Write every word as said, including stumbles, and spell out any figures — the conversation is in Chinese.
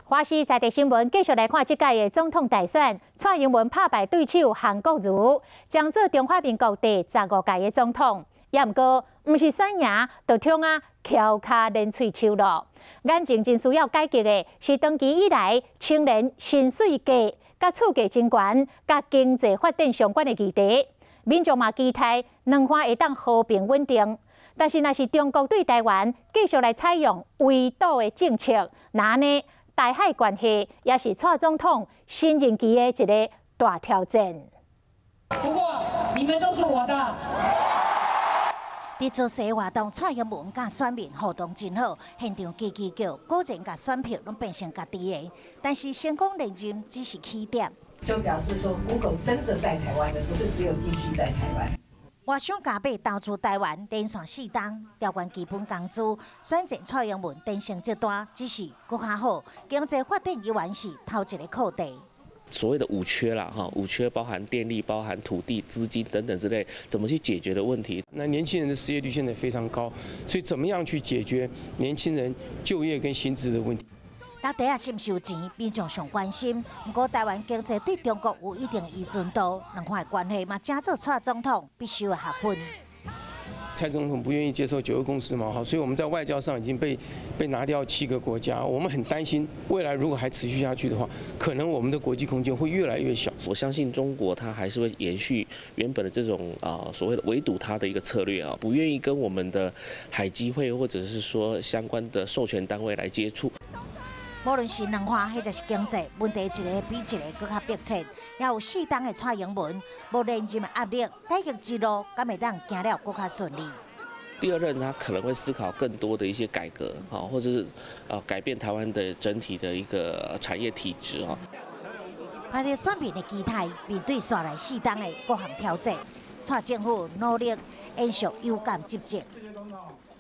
华视在地新闻继续来看这届的总统大选，蔡英文拍败对手韩国瑜，将做中华民国第十五届的总统。也毋过，毋是选赢，就冲啊翘脚练喙手咯。眼前真需要改革的是长期以来青年薪水低、甲厝价真悬、甲经济发展相关的议题。民众嘛期待两方会当和平稳定。但是，若是中国对台湾继续来采用围堵的政策，那呢？台海关系也是蔡总统新任期的一个大挑战。 不过，你们都是我的。 伫做些活动，蔡英文甲选民互动真好，现场叽叽叫，果然甲选票拢变成家己的。但是成功连任只是起点， 就表示说，Google真的在台湾的，不是只有机器在台湾。 外商加倍投资台湾，连续四档调关基本工资，选择蔡英文连胜这段，只是搁较好。经济发展依然是头一个课题。 所谓的五缺啦，哈，五缺包含电力、包含土地、资金等等之类，怎么去解决的问题？ 那年轻人的失业率现在非常高，所以怎么样去解决年轻人就业跟薪资的问题？ 那底下是毋是有钱，民众上关心。不过台湾经济对中国有一定依存度，两方的关系嘛，正做蔡总统必须要合分。 蔡总统不愿意接受九二共识嘛，哈，所以我们在外交上已经被被拿掉七个国家，我们很担心未来如果还持续下去的话，可能我们的国际空间会越来越小。 我相信中国它还是会延续原本的这种啊、呃、所谓的围堵它的一个策略啊，不愿意跟我们的海基会或者是说相关的授权单位来接触。 无论是两化或者是经济问题，一个比一个更加迫切。也有适当的蔡英文，无连任的压力，改革之路敢会当行了更加顺利。 第二任他可能会思考更多的一些改革啊，或者是呃改变台湾的整体的一个产业体制啊。 排在选民的期待，面对刷来适当的各项挑战，蔡政府努力延续有感积极。